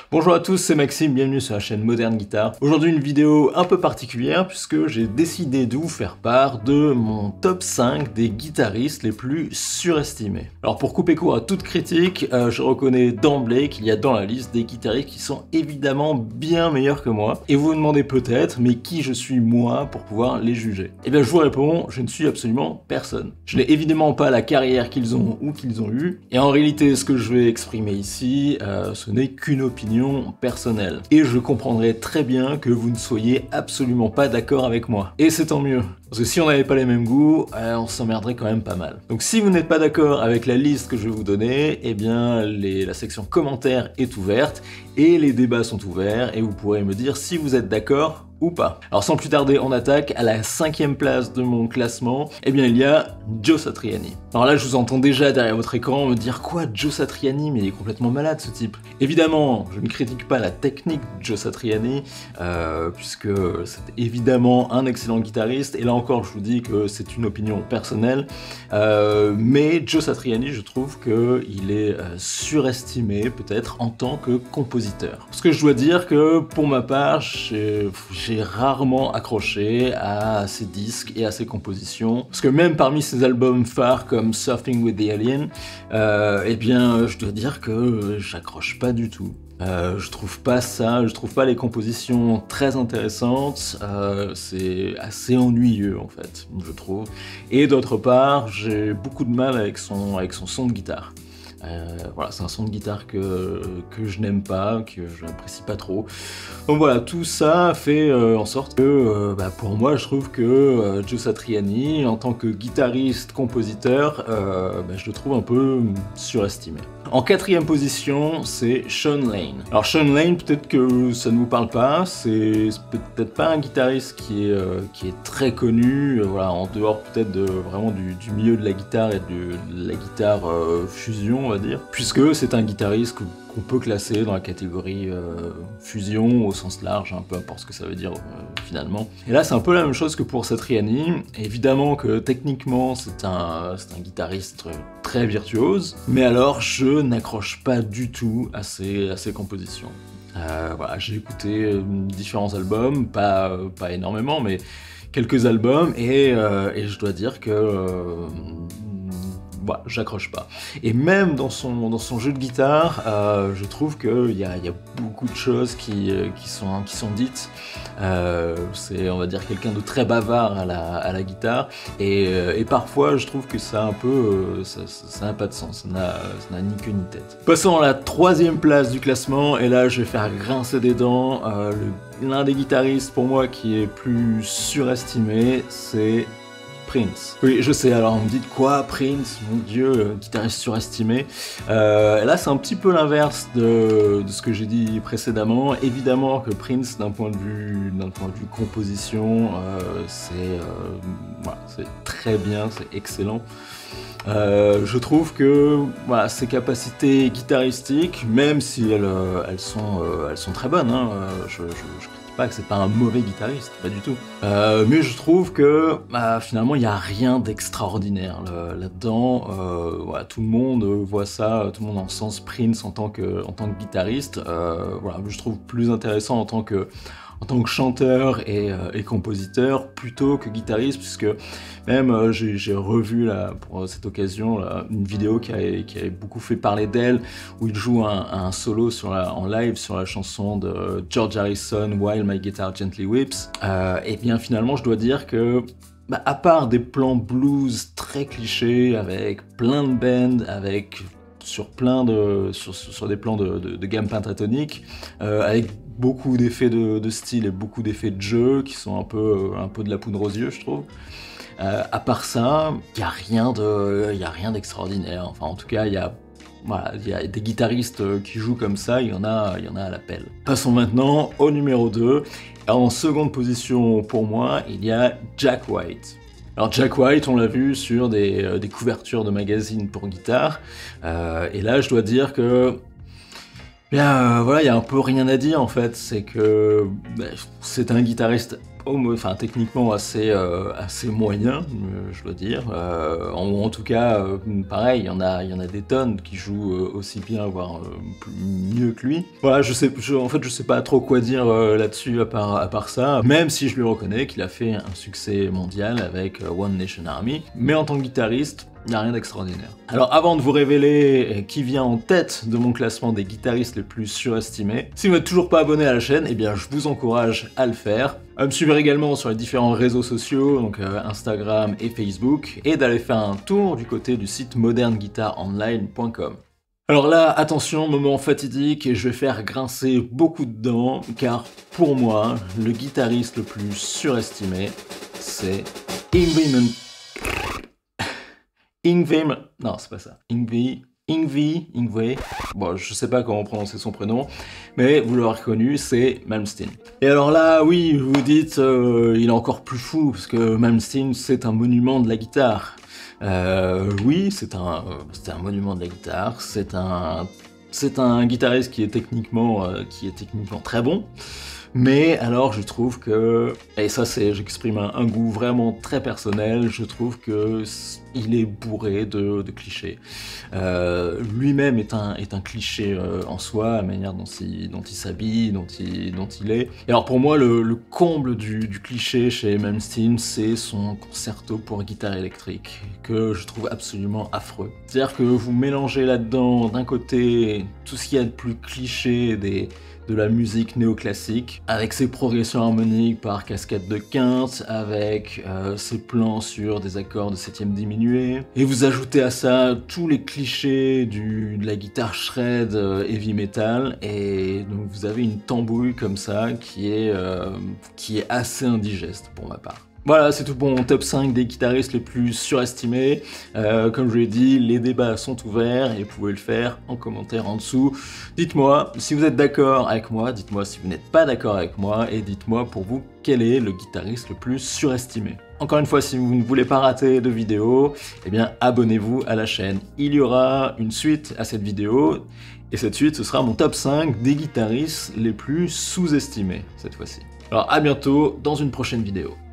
Bonjour à tous, c'est Maxime, bienvenue sur la chaîne Moderne Guitare. Aujourd'hui une vidéo un peu particulière puisque j'ai décidé de vous faire part de mon top 5 des guitaristes les plus surestimés. Alors pour couper court à toute critique, je reconnais d'emblée qu'il y a dans la liste des guitaristes qui sont évidemment bien meilleurs que moi. Et vous vous demandez peut-être, mais qui je suis moi pour pouvoir les juger? Eh bien je vous réponds, je ne suis absolument personne. Je n'ai évidemment pas la carrière qu'ils ont ou qu'ils ont eue. Et en réalité ce que je vais exprimer ici, ce n'est qu'une opinion personnelle. Et je comprendrais très bien que vous ne soyez absolument pas d'accord avec moi. Et c'est tant mieux. Parce que si on n'avait pas les mêmes goûts, on s'emmerderait quand même pas mal. Donc si vous n'êtes pas d'accord avec la liste que je vais vous donner, eh bien la section commentaires est ouverte et les débats sont ouverts et vous pourrez me dire si vous êtes d'accord ou pas. Alors sans plus tarder, on attaque à la 5e place de mon classement. Eh bien il y a Joe Satriani. Alors là je vous entends déjà derrière votre écran me dire quoi, Joe Satriani, mais il est complètement malade ce type. Évidemment, je ne critique pas la technique de Joe Satriani, puisque c'est évidemment un excellent guitariste, et là encore je vous dis que c'est une opinion personnelle, mais Joe Satriani je trouve qu'il est surestimé peut-être en tant que compositeur. Parce que je dois dire que pour ma part, j'ai rarement accroché à ses disques et à ses compositions, parce que même parmi ses albums phares comme Surfing with the Alien, eh bien je dois dire que j'accroche pas du tout. Je trouve pas ça, je trouve pas les compositions très intéressantes, c'est assez ennuyeux en fait, je trouve. Et d'autre part, j'ai beaucoup de mal avec son son de guitare. Voilà, c'est un son de guitare que je n'aime pas, que je n'apprécie pas trop. Donc voilà, tout ça fait en sorte que pour moi je trouve que Joe Satriani, en tant que guitariste, compositeur, je le trouve un peu surestimé. En 4e position, c'est Sean Lane. Alors Sean Lane, peut-être que ça ne vous parle pas, c'est peut-être pas un guitariste qui est très connu, voilà, en dehors peut-être vraiment du milieu de la guitare et de la guitare fusion, on va dire, puisque c'est un guitariste qu'on peut classer dans la catégorie fusion au sens large, peu importe ce que ça veut dire finalement. Et là c'est un peu la même chose que pour Satriani. Évidemment que techniquement c'est un guitariste très virtuose, mais alors je n'accroche pas du tout à ses compositions. Voilà, j'ai écouté différents albums, pas énormément, mais quelques albums, et je dois dire que j'accroche pas. Et même dans son jeu de guitare, je trouve qu'il y a beaucoup de choses qui sont dites. C'est, on va dire, quelqu'un de très bavard à la guitare, et parfois je trouve que ça a un peu, ça n'a pas de sens, ça n'a ni queue ni tête. Passons à la 3e place du classement, et là je vais faire grincer des dents. L'un des guitaristes pour moi qui est plus surestimé, c'est Prince. Oui, je sais, alors on me dit quoi, Prince, mon dieu, guitariste surestimé. Là, c'est un petit peu l'inverse de ce que j'ai dit précédemment. Évidemment que Prince, d'un point de vue composition, c'est très bien, c'est excellent. Je trouve que ses capacités guitaristiques, même si elles sont très bonnes, je pas que c'est pas un mauvais guitariste, pas du tout. Mais je trouve que finalement il n'y a rien d'extraordinaire là-dedans. Tout le monde voit ça, tout le monde encense Prince en tant que guitariste. Je trouve plus intéressant en tant que chanteur et compositeur plutôt que guitariste, puisque même j'ai revu là, pour cette occasion là, une vidéo qui avait beaucoup fait parler d'elle, où il joue un solo en live sur la chanson de George Harrison, While My Guitar Gently Weeps. Et bien finalement je dois dire que à part des plans blues très clichés, avec plein de bends, sur des plans de gamme pentatonique, avec beaucoup d'effets de style et beaucoup d'effets de jeu qui sont un peu de la poudre aux yeux, je trouve. À part ça, il n'y a rien d'extraordinaire. Enfin, en tout cas, il y a des guitaristes qui jouent comme ça, il y en a à l'appel. Passons maintenant au numéro 2. En seconde position pour moi, il y a Jack White. Alors Jack White, on l'a vu sur des couvertures de magazines pour guitare, et là je dois dire que il y a un peu rien à dire en fait, c'est que c'est un guitariste enfin techniquement assez moyen, je dois dire. En tout cas, pareil, il y en a des tonnes qui jouent aussi bien, voire mieux que lui. Voilà, en fait, je sais pas trop quoi dire là-dessus à part ça, même si je lui reconnais qu'il a fait un succès mondial avec One Nation Army, mais en tant que guitariste, il n'y a rien d'extraordinaire. Alors avant de vous révéler qui vient en tête de mon classement des guitaristes les plus surestimés, si vous n'êtes toujours pas abonné à la chaîne, eh bien je vous encourage à le faire. À me suivre également sur les différents réseaux sociaux, donc Instagram et Facebook, et d'aller faire un tour du côté du site modernguitaronline.com. Alors là, attention, moment fatidique, et je vais faire grincer beaucoup de dents, car pour moi, le guitariste le plus surestimé, c'est non, c'est pas ça. Yngwie, bon, je sais pas comment prononcer son prénom, mais vous l'aurez reconnu, c'est Malmsteen. Et alors là, oui, vous vous dites, il est encore plus fou, parce que Malmsteen, c'est un monument de la guitare. Oui, c'est un monument de la guitare, c'est un guitariste qui est techniquement très bon. Mais alors je trouve que, et ça j'exprime un goût vraiment très personnel, je trouve que il est bourré de clichés. Lui-même est un cliché en soi, la manière dont il s'habille, dont il est. Et alors pour moi, le comble du cliché chez Malmsteen, c'est son concerto pour guitare électrique, que je trouve absolument affreux. C'est-à-dire que vous mélangez là-dedans, d'un côté, tout ce qu'il y a de plus cliché de la musique néoclassique, avec ses progressions harmoniques par cascade de quinte, avec ses plans sur des accords de septième diminué, et vous ajoutez à ça tous les clichés de la guitare shred heavy metal, et donc vous avez une tambouille comme ça qui est assez indigeste pour ma part. Voilà, c'est tout pour mon top 5 des guitaristes les plus surestimés. Comme je l'ai dit, les débats sont ouverts et vous pouvez le faire en commentaire en dessous. Dites-moi si vous êtes d'accord avec moi, dites-moi si vous n'êtes pas d'accord avec moi, et dites-moi pour vous quel est le guitariste le plus surestimé. Encore une fois, si vous ne voulez pas rater de vidéo, eh bien abonnez-vous à la chaîne. Il y aura une suite à cette vidéo, et cette suite, ce sera mon top 5 des guitaristes les plus sous-estimés cette fois-ci. Alors à bientôt dans une prochaine vidéo.